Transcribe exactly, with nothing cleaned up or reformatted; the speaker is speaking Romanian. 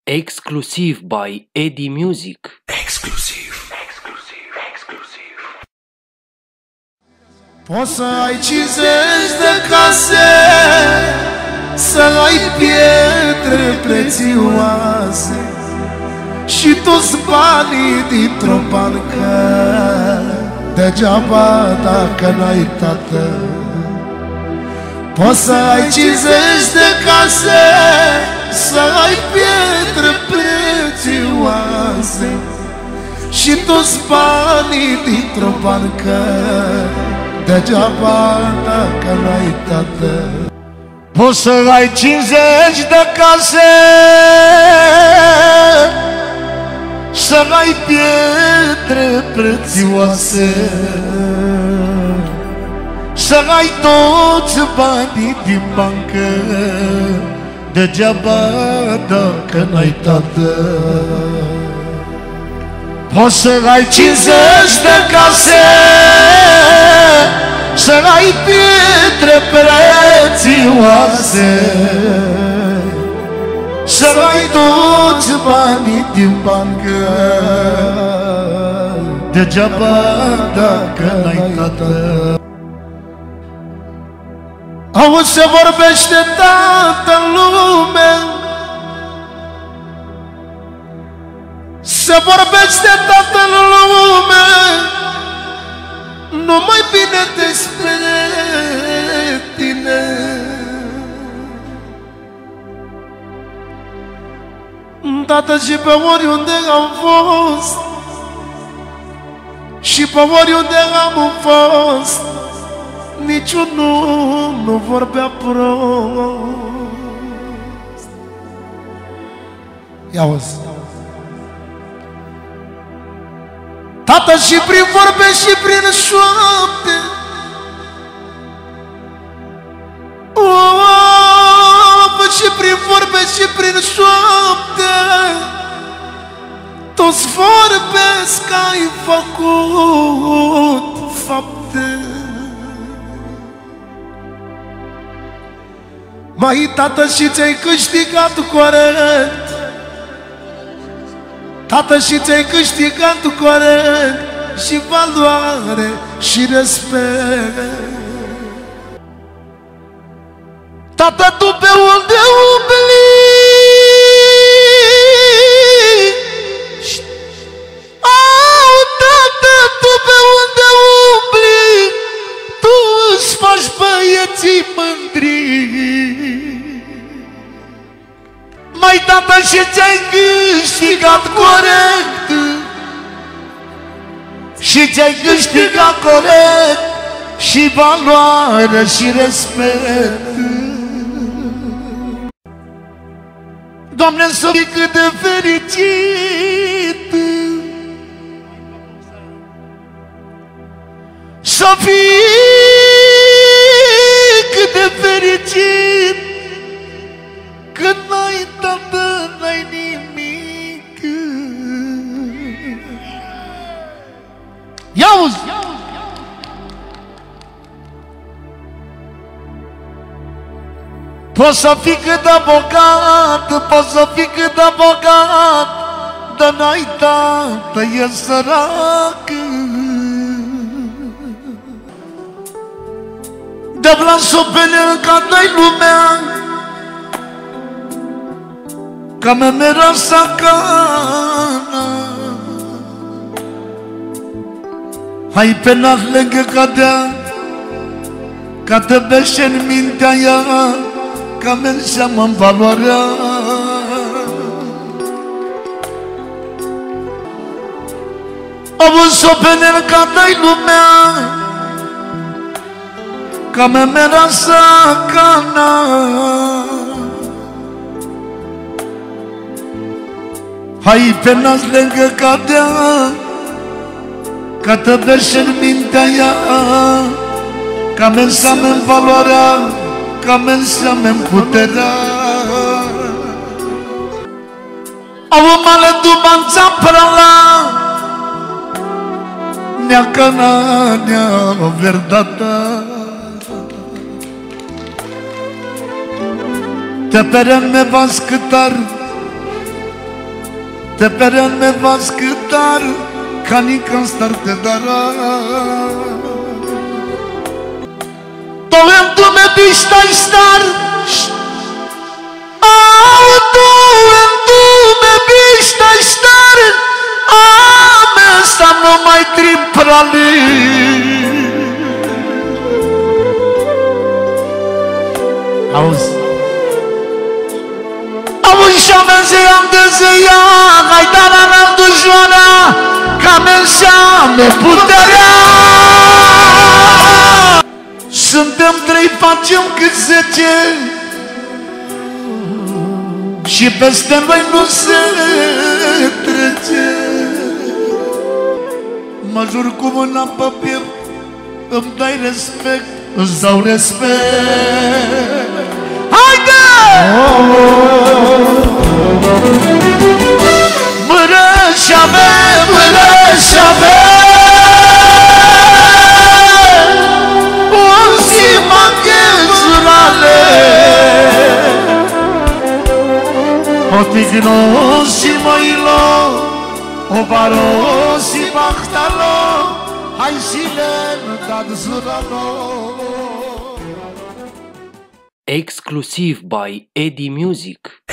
Exclusiv by Eddie Music. Exclusiv. Exclusiv. Exclusiv. Poți să ai cincizeci de case, să ai pietre prețioase și toți banii dintr-o bancă, degeaba dacă n-ai tată. Poți să ai cincizeci de case, să ai pietre prețioase și toți banii dintr-o bancă, degeaba dacă n-ai tată. Poți să ai cincizeci de case, să ai pietre prețioase, să ai toți banii din bancă, degeaba dacă n-ai tată. Poți să ai cincizeci de case, să ai pietre prețioase, să ai toți banii din bancă, degeaba dacă n-ai tată. Auzi, se vorbește tată în lume, se vorbește tată în lume, numai bine despre tine. Tată, și pe oriunde am fost, și pe oriunde am fost, niciunul nu vorbea prost. Ia-uzi, tată, și prin vorbe și prin șoapte, oh, și prin vorbe și prin șoapte, toți vorbesc că ai făcut fapte. Mai, tată, și ți-ai câștigat corect, tată, și ți-ai câștigat corect și valoare și respect. Tată, tu pe unde umbli, au, tată, tu pe unde umbli, tu îți faci băieții mândri. Mai, tată, și ți-ai câștigat corect, și ți-ai câștigat corect și valoare și respect. Doamne, să fii cât de fericit, să fii cât de fericit, când n-ai tată, n-ai nimic. Ia-uzi! Poți să fii cât de bogat, poți să fii cât de bogat, dar n-ai tată, e sărac. De blanșo pe el ca dai lumea, ca memera sacana. Hai pe nas lângă cadea, ca te beșe în mintea ea, ca mă înseamnă-n valoarea. Auzi-o pe el ca dai lumea, ca memera sacana. Hai pe nas lângă cadea, ca te beșe în mintea ea, ca mă înseamnă-n valoarea, ca mă înseamnă-n puterea. Au male dumanța prala, nea canania verdata. Te perem me vas câtar, Te peren me vas câtar ca nican starte dara. To em tu me bista star. Au tu em tu me bista star. Ame sa no mai triprali. Auzi. Auzi și am de zeia, hai dana la dujoara, ca menseame puterea. Suntem trei, facem cât zece, și peste noi nu se trece. Mă jur cu mâna pe piept, îmi dai respect, îți dau respect. Haide! Mână și avem, mână și avem, o zi manghezurale, o tigno și măilo, o baro și bahtalo, hai și le dat zuralo. Exclusiv by Eddie Music.